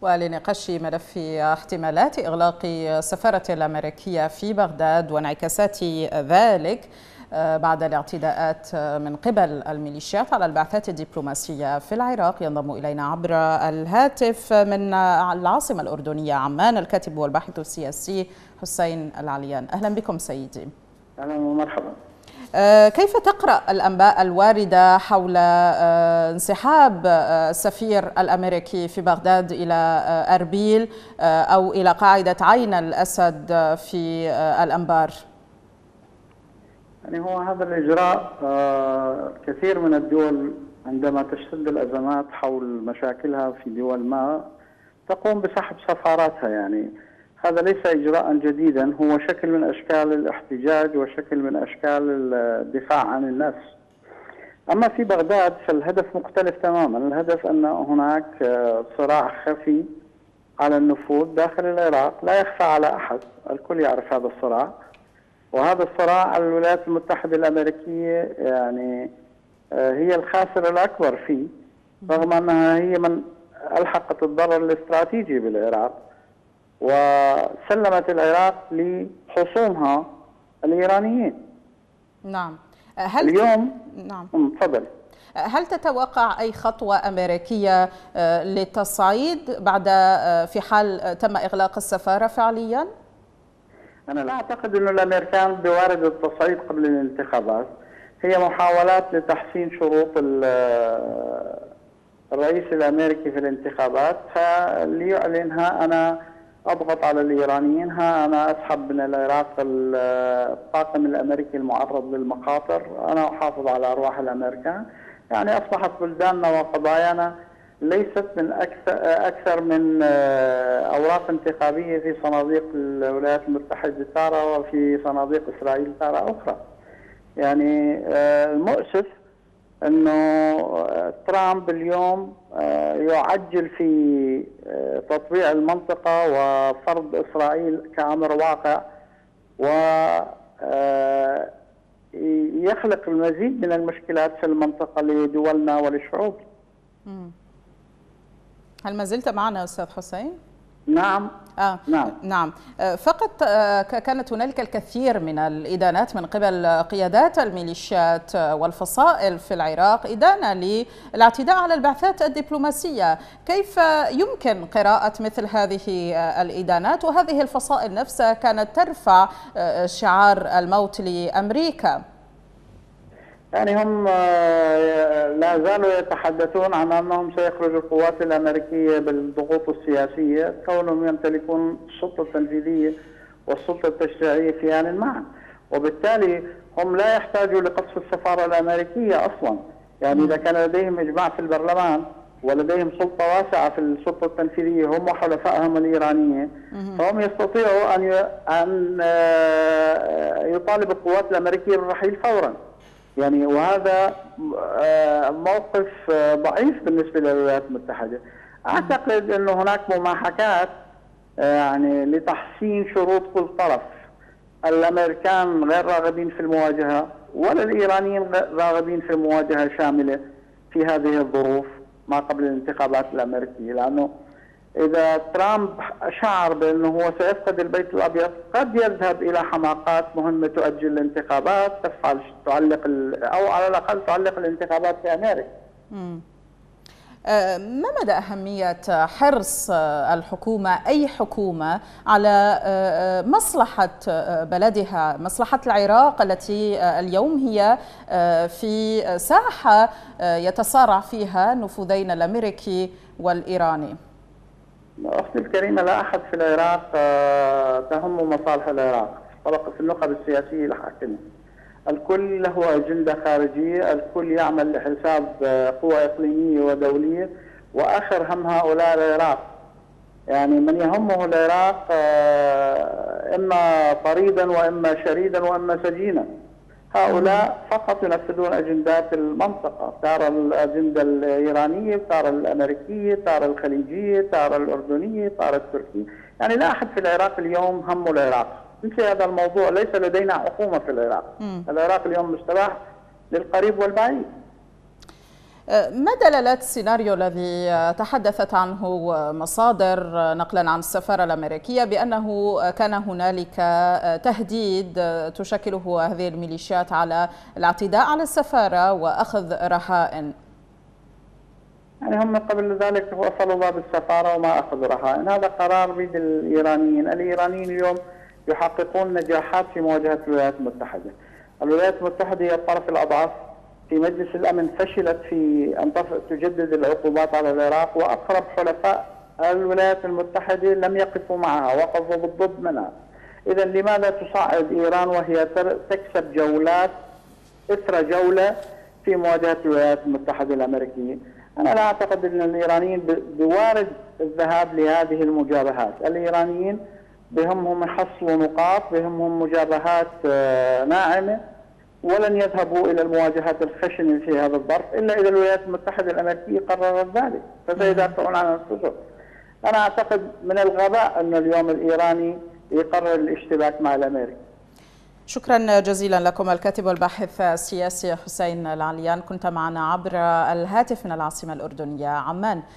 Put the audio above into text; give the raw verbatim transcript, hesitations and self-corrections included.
ولنقاش ملف احتمالات إغلاق السفارة الأمريكية في بغداد وانعكاسات ذلك بعد الاعتداءات من قبل الميليشيات على البعثات الدبلوماسية في العراق. ينضم إلينا عبر الهاتف من العاصمة الأردنية عمان الكاتب والباحث السياسي حسين العليان. أهلا بكم سيدي. أهلا ومرحبا. كيف تقرأ الأنباء الواردة حول انسحاب السفير الأمريكي في بغداد إلى أربيل أو إلى قاعدة عين الأسد في الأنبار؟ يعني هو هذا الإجراء كثير من الدول عندما تشتد الأزمات حول مشاكلها في دول ما تقوم بسحب سفاراتها. يعني هذا ليس إجراء جديدا، هو شكل من أشكال الاحتجاج وشكل من أشكال الدفاع عن النفس. أما في بغداد فالهدف مختلف تماما. الهدف أن هناك صراع خفي على النفوذ داخل العراق لا يخفى على أحد، الكل يعرف هذا الصراع، وهذا الصراع الولايات المتحدة الأمريكية يعني هي الخاسر الأكبر فيه، رغم أنها هي من ألحقت الضرر الاستراتيجي بالعراق وسلمت العراق لحصونها الإيرانيين. نعم. هل اليوم نعم تفضل. هل تتوقع أي خطوة أمريكية للتصعيد بعد في حال تم إغلاق السفارة فعليا؟ أنا لا أعتقد أن الأمريكان بوارد التصعيد قبل الانتخابات، هي محاولات لتحسين شروط الرئيس الأمريكي في الانتخابات، فليعلنها أنا أضغط على الإيرانيين، ها أنا أسحب من العراق الطاقم الأمريكي المعرض للمخاطر، أنا أحافظ على أرواح الأمريكان. يعني أصبحت بلداننا وقضايانا ليست من أكثر, أكثر من أوراق انتخابية في صناديق الولايات المتحدة تارة وفي صناديق إسرائيل تارة أخرى. يعني المؤسف أنه ترامب اليوم يعجل في تطبيع المنطقة وفرض إسرائيل كأمر واقع، ويخلق المزيد من المشكلات في المنطقة لدولنا وللشعوب. هل ما زلت معنا أستاذ حسين؟ نعم. آه نعم. نعم. فقط كانت هنالك الكثير من الإدانات من قبل قيادات الميليشيات والفصائل في العراق إدانة للاعتداء على البعثات الدبلوماسية. كيف يمكن قراءة مثل هذه الإدانات وهذه الفصائل نفسها كانت ترفع شعار الموت لأمريكا؟ يعني هم لا زالوا يتحدثون عن أنهم سيخرجوا القوات الأمريكية بالضغوط السياسية كونهم يمتلكون السلطة التنفيذية والسلطة التشريعية في آن معا، وبالتالي هم لا يحتاجوا لقصف السفارة الأمريكية أصلا. يعني إذا كان لديهم إجماع في البرلمان ولديهم سلطة واسعة في السلطة التنفيذية هم وحلفائهم الإيرانيين، فهم يستطيعوا أن أن يطالب القوات الأمريكية بالرحيل فورا. يعني وهذا موقف ضعيف بالنسبة للولايات المتحدة. أعتقد أن هناك مماحكات يعني لتحسين شروط كل طرف. الأمريكان غير راغبين في المواجهة ولا الإيرانيين راغبين في مواجهة شاملة في هذه الظروف ما قبل الانتخابات الأمريكية، لأنه إذا ترامب شعر بأنه هو سيفقد البيت الأبيض قد يذهب إلى حماقات مهمة تؤجل الانتخابات، تفعل تعلق أو على الأقل تعلق الانتخابات في أمريكا. مم. ما مدى أهمية حرص الحكومة أي حكومة على مصلحة بلدها، مصلحة العراق التي اليوم هي في ساحة يتصارع فيها نفوذين الأمريكي والإيراني؟ أختي الكريمة، لا أحد في العراق تهم مصالح العراق في النخب السياسية الحاكمة. الكل له أجندة خارجية، الكل يعمل لحساب قوى إقليمية ودولية، وآخر هم هؤلاء العراق. يعني من يهمه العراق إما طريدا وإما شريدا وإما سجينا. هؤلاء فقط ينفذون أجندات المنطقة، تارة الأجندة الإيرانية، تارة الأمريكية، تارة الخليجية، تارة الأردنية، تارة التركية. يعني لا أحد في العراق اليوم همه العراق. مثل هذا الموضوع ليس لدينا حكومة في العراق. م. العراق اليوم مستباح للقريب والبعيد. ما دلالات السيناريو الذي تحدثت عنه مصادر نقلا عن السفارة الأمريكية بأنه كان هنالك تهديد تشكله هذه الميليشيات على الاعتداء على السفارة وأخذ رهائن؟ يعني هم قبل ذلك وصلوا باب السفارة وما أخذوا رهائن، هذا قرار بيد الإيرانيين. الإيرانيين اليوم يحققون نجاحات في مواجهة الولايات المتحدة. الولايات المتحدة هي الطرف الأضعف في مجلس الأمن، فشلت في أن تجدد العقوبات على العراق، وأقرب حلفاء الولايات المتحدة لم يقفوا معها، وقفوا بالضد منها. إذا لماذا تصعد إيران وهي تكسب جولات إثر جولة في مواجهة الولايات المتحدة الأمريكية؟ أنا لا أعتقد أن الإيرانيين بوارد الذهاب لهذه المجابهات. الإيرانيين بهمهم يحصلوا نقاط، بهمهم مجابهات ناعمة، ولن يذهبوا إلى المواجهات الخشنة في هذا الظرف إلا إذا الولايات المتحدة الأمريكية قررت ذلك، فسيدافعون عن أنفسهم. أنا أعتقد من الغباء أن اليوم الإيراني يقرر الاشتباك مع الأمريكي. شكرا جزيلا لكم الكاتب والباحث السياسي حسين العليان، كنت معنا عبر الهاتف من العاصمة الأردنية عمان.